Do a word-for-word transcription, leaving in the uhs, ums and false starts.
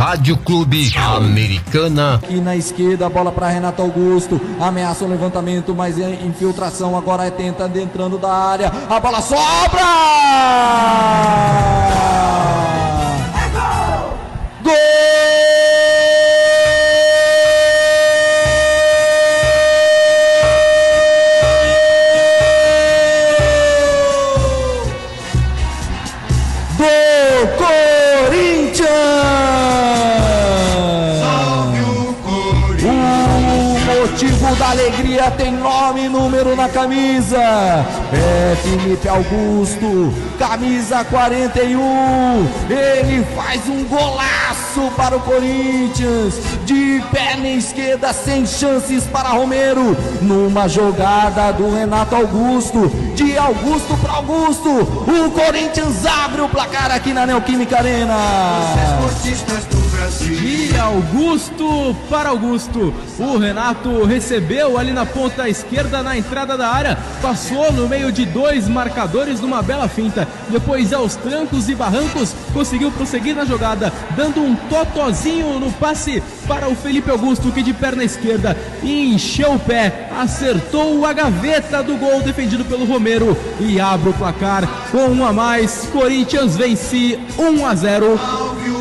Rádio Clube Americana. Aqui na esquerda, a bola para Renato Augusto. Ameaça o levantamento, mas é infiltração. Agora é tenta entrando da área. A bola sobra! É gol! Gol! Corinthians! Salve o Corinthians! O motivo da alegria tem nome e número na camisa. É Felipe Augusto, camisa quarenta e um. Ele faz um golaço para o Corinthians. De perna esquerda, sem chances para Romero. Numa jogada do Renato Augusto. De Augusto para Augusto. O Corinthians abre o placar aqui na Neoquímica Arena. De Augusto para Augusto. O Renato recebeu ali na ponta esquerda, na entrada da área. Passou no meio de dois marcadores numa bela finta. Depois, aos trancos e barrancos, conseguiu prosseguir na jogada, dando um totozinho no passe para o Felipe Augusto, que de perna esquerda encheu o pé, acertou a gaveta do gol defendido pelo Romero e abre o placar com um a mais. Corinthians vence um a zero.